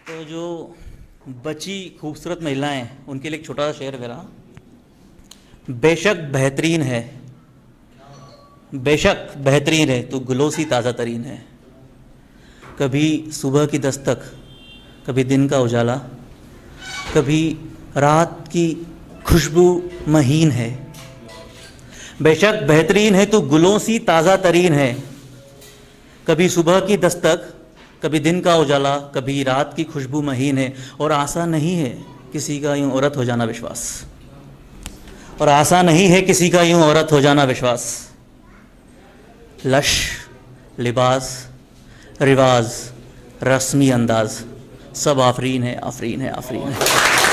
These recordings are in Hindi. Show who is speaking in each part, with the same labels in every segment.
Speaker 1: तो जो बची खूबसूरत महिलाएं, उनके लिए एक छोटा सा शेर मेरा। बेशक बेहतरीन है, बेशक बेहतरीन है तो गुलों सी ताज़ा तरीन है। कभी सुबह की दस्तक, कभी दिन का उजाला, कभी रात की खुशबू महीन है। बेशक बेहतरीन है तो गुलों सी ताज़ा तरीन है। कभी सुबह की दस्तक, कभी दिन का उजाला, कभी रात की खुशबू महीन है। और आसान नहीं है किसी का यूं औरत हो जाना विश्वास, और आसान नहीं है किसी का यूं औरत हो जाना विश्वास। लश, लिबास, रिवाज, रस्मी अंदाज, सब आफरीन है, आफरीन है, आफरीन है।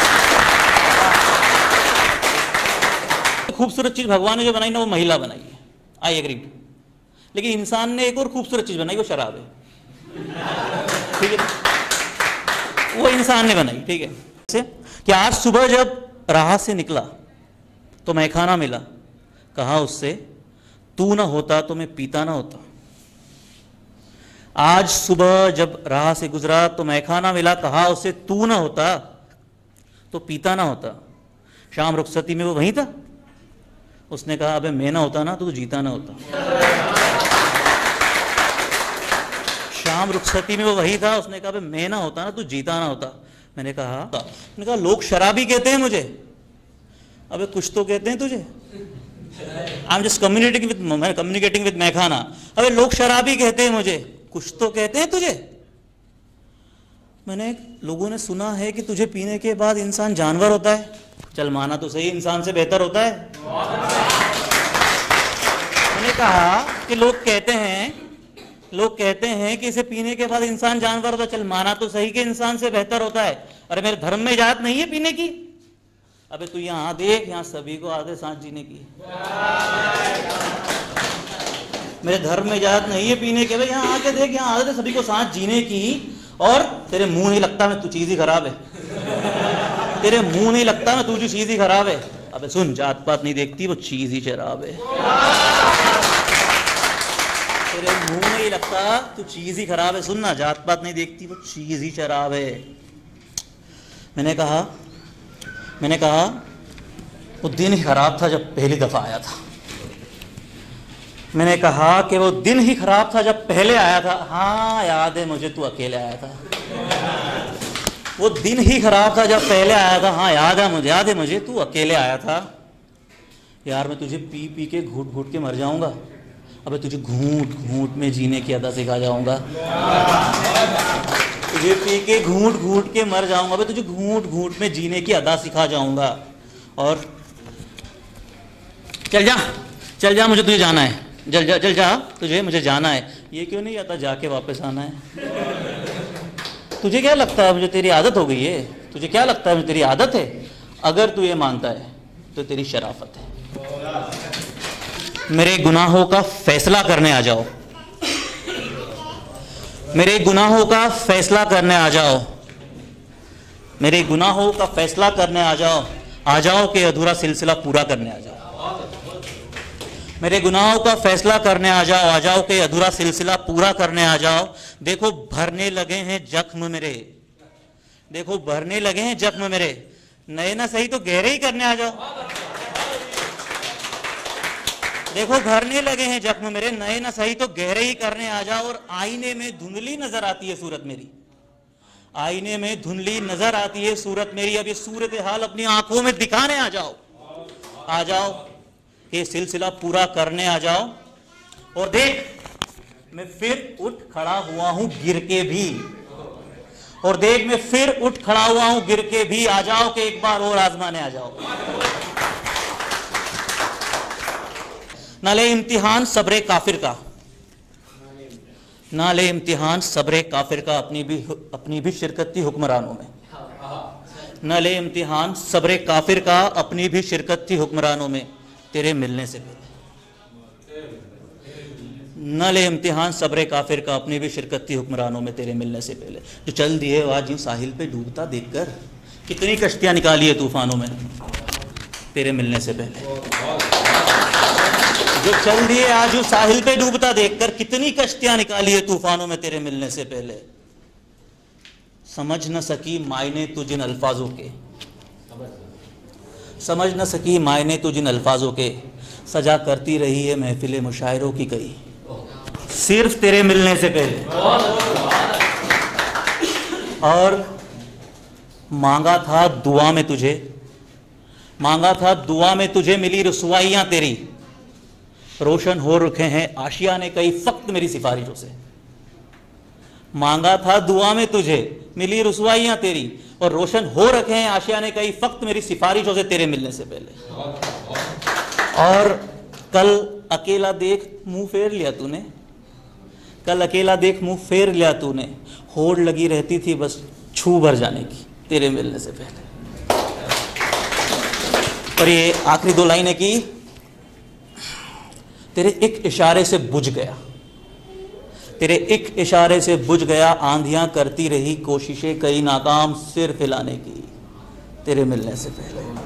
Speaker 1: खूबसूरत चीज़ भगवान ने जो बनाई ना, वो महिला बनाई है, आई एग्री। लेकिन इंसान ने एक और खूबसूरत चीज़ बनाई, वो शराब है। ठीक है, वो इंसान ने बनाई। ठीक है, जैसे कि आज सुबह जब राह से निकला तो मैखाना मिला, कहा उससे तू ना होता तो मैं पीता ना होता। आज सुबह जब राह से गुजरा तो मैखाना मिला, कहा उससे तू ना होता तो पीता ना होता। शाम रुखसती में वो वहीं था, उसने कहा अबे मैं ना होता ना तो जीता ना होता। शाम रुखसती में वो वही था, उसने कहा मैं ना होता ना तू जीता ना होता। मैंने कहा लोग शराबी कहते हैं मुझे। अबे कुछ तो कहते हैं तुझे। I am just communicating with मैखाना। अबे लोग शराबी कहते हैं मुझे, कुछ तो कहते हैं तुझे। मैंने लोगों ने सुना है कि तुझे पीने के बाद इंसान जानवर होता है। चल माना तो सही, इंसान से बेहतर होता है। मैंने कहा कि लोग कहते हैं कि इसे पीने के बाद इंसान जानवर होता है। चल माना तो सही कि इंसान से बेहतर होता है। अरे मेरे धर्म में इजाजत नहीं है पीने की। अबे तू यहाँ देख, यहाँ सभी को आधे सांस जीने की। मेरे धर्म में इजाजत नहीं है पीने के। भाई यहाँ आके देख, यहाँ आधे सभी को सांस जीने की। और तेरे मुंह नहीं लगता मैं तू चीज ही खराब है। तेरे मुंह नहीं लगता मैं तू जो चीज ही खराब है। अबे सुन, जात पात नहीं देखती, वो चीज ही शराब है। तेरे मुंह नहीं लगता तू चीज ही खराब है। सुनना, जात पात नहीं देखती, वो चीज ही शराब है। मैंने कहा वो दिन ही खराब था जब पहली दफा आया था। मैंने कहा कि वो दिन ही खराब था जब पहले आया था। हाँ याद है मुझे, तू अकेले आया था। वो दिन ही खराब था जब पहले आया था। हाँ याद है मुझे, तू अकेले आया था। यार मैं तुझे पी पी के घूट घूट के मर जाऊंगा। अबे तुझे घूट घूट में जीने की अदा सिखा जाऊंगा। तुझे पी के घूट घूट के मर जाऊंगा। अबे तुझे घूट घूट में जीने की अदा सिखा जाऊंगा। और चल जा मुझे तुझे जाना है। चल जा तुझे मुझे जाना है। ये क्यों नहीं आता, जाके वापस आना है। तुझे क्या लगता है मुझे तेरी आदत हो गई है? तुझे क्या लगता है मुझे तेरी आदत है? अगर तू ये मानता है तो तेरी शराफत है। मेरे गुनाहों का फैसला करने आ जाओ। मेरे गुनाहों का फैसला करने आ जाओ। मेरे गुनाहों का फैसला करने आ जाओ। आ जाओ कि अधूरा सिलसिला पूरा करने आ जाओ। मेरे गुनाहों का फैसला करने आ जाओ। आ जाओ कि अधूरा सिलसिला पूरा करने आ जाओ। देखो भरने लगे हैं जख्म मेरे। देखो भरने लगे हैं जख्म मेरे। नए ना सही तो गहरे ही करने आ जाओ। देखो भरने लगे हैं जख्म मेरे, नए ना सही तो गहरे ही करने आ जाओ। और आईने में धुंधली नजर आती है सूरत मेरी। आईने में धुंधली नजर आती है सूरत मेरी। अब ये सूरत हाल अपनी आंखों में दिखाने आ जाओ। आ जाओ कि सिलसिला पूरा करने आ जाओ। और देख मैं फिर उठ खड़ा हुआ हूं गिर के भी। और देख मैं फिर उठ खड़ा हुआ हूं गिर के भी। आ जाओ कि एक बार और आजमाने आ जाओ। ना ले इम्तिहान सब्रे काफिर का, ना ले इम्तिहान सब्रे काफिर का अपनी भी शिरकत थी हुक्मरानों में। न ले इम्तिहान सब्रे काफिर का अपनी भी शिरकत थी हुक्मरानों में तेरे मिलने से पहले। न ले इम्तिहान सब्रे काफिर का अपनी भी शिरकत थी हुक्मरानों में तेरे मिलने से पहले। जो चल दिए आज यूं साहिल पे डूबता देखकर, कितनी कश्तियां निकाली है तूफानों में तेरे मिलने से पहले। जो चल दिए आज यूं साहिल पे डूबता देखकर, कितनी कश्तियां निकाली है तूफानों में तेरे मिलने से पहले। समझ न सकी मायने तू जिन अल्फाजों के, समझ न सकी मायने तू जिन अल्फाजों के, सजा करती रही है महफिल मुशायरों की कई, सिर्फ तेरे मिलने से पहले। और मांगा था दुआ में तुझे, मांगा था दुआ में तुझे, मिली रुसवाइयां तेरी, रोशन हो रखे हैं आशियाने कई फक्त मेरी सिफारिशों से। मांगा था दुआ में तुझे, मिली रुसवाइयां तेरी, और रोशन हो रखे हैं आशियाने कई फक्त मेरी सिफारिशों से तेरे मिलने से पहले। और कल अकेला देख मुंह फेर लिया तूने, कल अकेला देख मुंह फेर लिया तूने, होड़ लगी रहती थी बस छू भर जाने की तेरे मिलने से पहले। और ये आखिरी दो लाइनें की, तेरे एक इशारे से बुझ गया, तेरे एक इशारे से बुझ गया, आंधियां करती रही कोशिशें कई नाकाम सिर फैलाने की तेरे मिलने से पहले।